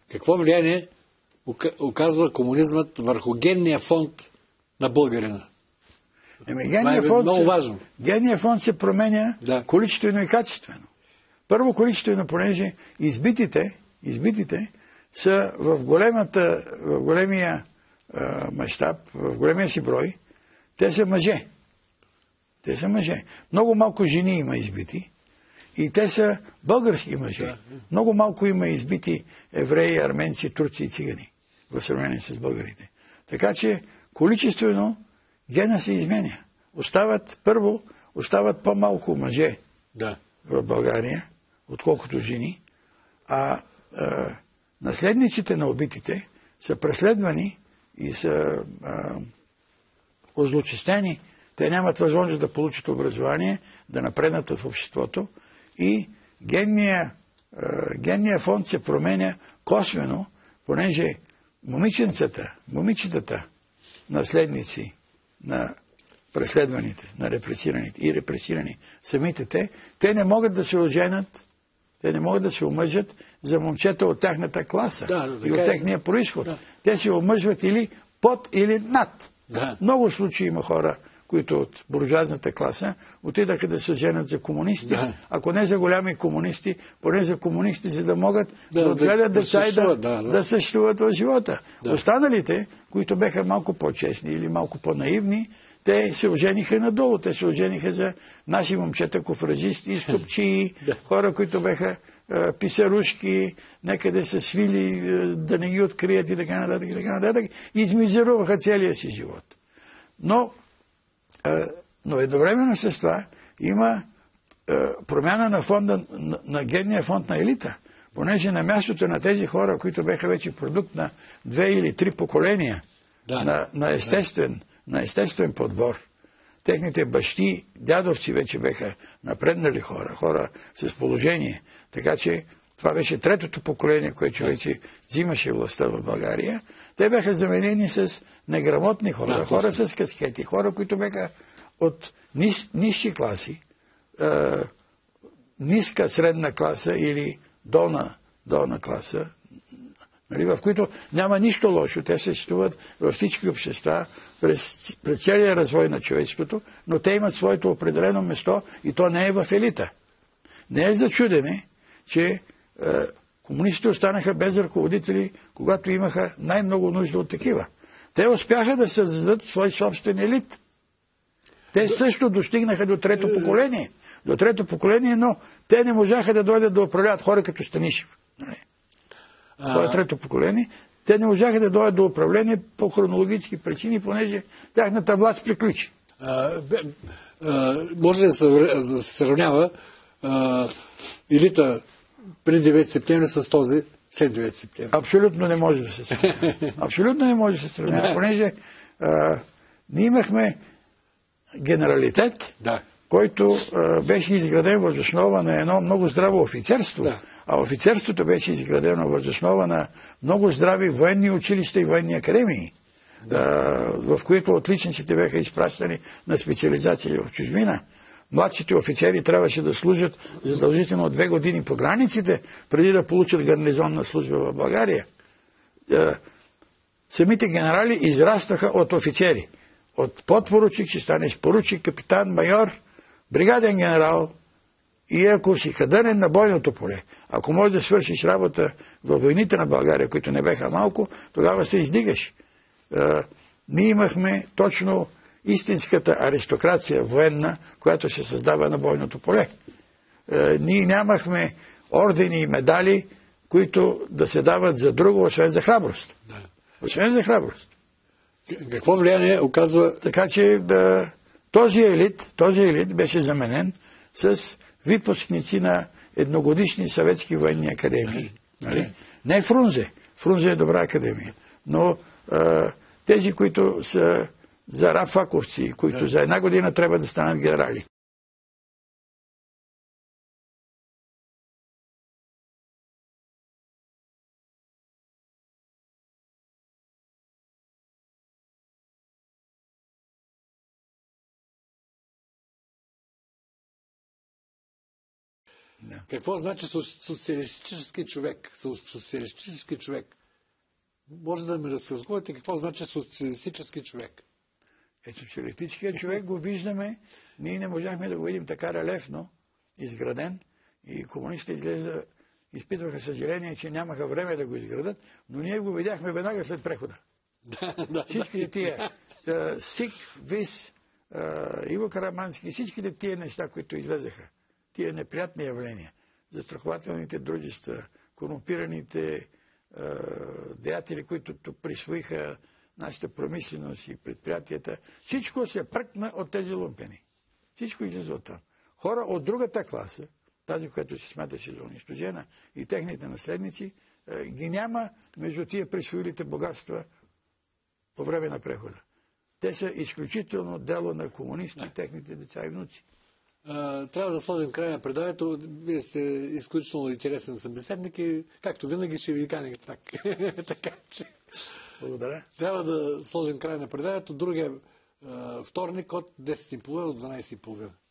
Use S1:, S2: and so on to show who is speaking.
S1: Какво влияние оказва комунизмът върху генния фонд на българина? Много важно.
S2: Генният фонд се променя количествено и качествено. Първо количествено, понеже избитите са в големия мащаб, в големия си брой, те са мъже. Много малко жени има избити и те са български мъже. Много малко има избити евреи, арменци, турци и цигани в сравнение с българите. Така че количествено гена се изменя. Остават по-малко мъже в България, отколкото жени, а наследниците на убитите са преследвани и са озлочестени. Те нямат възможност да получат образование, да напреднат в обществото и генния фонд се променя косвено, понеже момичетата, наследници на преследваните, на репресираните и репресирани самите те не могат да се оженят, те не могат да се омъжат за момчета от тяхната класа и от техния произход. Те се омъжват или под, или над. Много случаи има хора, които от буржуазната класа отидаха да се женят за комунисти, ако не за голями комунисти, поне за комунисти, за да могат да отгледат деца и да съществуват в живота. Останалите, които беха малко по-честни или малко по-наивни, те се ожениха надолу. Те се ожениха за наши момчета, кофразисти, скупчии, хора, които беха писарушки, некъде са свили да не ги открият и така нататък. И измизеруваха целия си живот. Но едновременно с това има промяна на фонда, на генния фонд на елита, понеже на мястото на тези хора, които беха вече продукт на 2 или 3 поколения на естествен подбор, техните бащи, дядовци вече беха напреднали хора с положение. Така че това беше третото поколение, което вече взимаше властта в България. Те бяха заменени с неграмотни хора, хора с каскети, хора, които бяха от нисши класи, ниска средна класа или долна класа, в които няма нищо лошо. Те съществуват във всички общества през целия развой на човечеството, но те имат своето определено место и то не е в елита. Не е за чудене, че комунистите останаха без ръководители, когато имаха най-много нужда от такива. Те успяха да създадат свой собствен елит. Те също достигнаха до трето поколение. Но те не можаха да дойдат да управляват хора като Станишев. Това е трето поколение. Те не можаха да дойдат до управление по хронологически причини, понеже тяхната власт приключи.
S1: Може да се сравнява елита преди 9 септември с този след 9 септември.
S2: Абсолютно не може да се сравнява. Абсолютно не може да се сравнява, понеже ние имахме генералитет, който беше изграден въз основа на едно много здраво офицерство. А офицерството беше изградено въз основа на много здрави военни училища и военни академии, в които отличниците бяха изпращани на специализации в чужбина. Младшите офицери трябваше да служат задължително 2 години по границите, преди да получат гарнизонна служба в България. Самите генерали израстваха от офицери. От подпоручик ще станеш поручик, капитан, майор, бригаден генерал. И ако си кадърен на бойното поле, ако можеш да свършиш работа във войните на България, които не беха малко, тогава се издигаш. Ние имахме точно истинската аристокрация военна, която се създава на бойното поле. Ние нямахме ордени и медали, които да се дават за друго, освен за храброст. Освен за храброст.
S1: Какво влияние оказва...
S2: Така че този елит беше заменен с выпускници на едногодишни съветски военни академии. Не Фрунзе. Фрунзе е добра академия. Но тези, които са за рабфаковци, които за 1 година трябва да станат генерали. Да.
S1: Какво значи социалистически човек? Социалистически човек. Може да ми разказвате какво значи социалистически човек?
S2: Социалистическият човек го виждаме, ние не можахме да го видим така релефно, изграден, и комунистите изпитваха съжаление, че нямаха време да го изградат, но ние го видяхме веднага след прехода. Всичките тия СИК, ВИС, Иво Карамански, всичките тия неща, които излезаха, тия неприятни явления, застрахователните дружества, корумпираните деятели, които присвоиха нашата промишленост и предприятията, всичко се пръкна от тези лумпени. Всичко излиза от там. Хора от другата класа, тази, която се смяташе за унищожена, и техните наследници, ги няма между тия присвоилите богатства по време на прехода. Те са изключително дело на комунисти и техните деца и внуци.
S1: Трябва да сложим край на предаването. Вие сте изключително интересен събеседник и както винаги ще ви каним пак. Така че...
S2: Благодаря.
S1: Трябва да сложим край на предаването. Другия вторник от 10:30 до 12:30.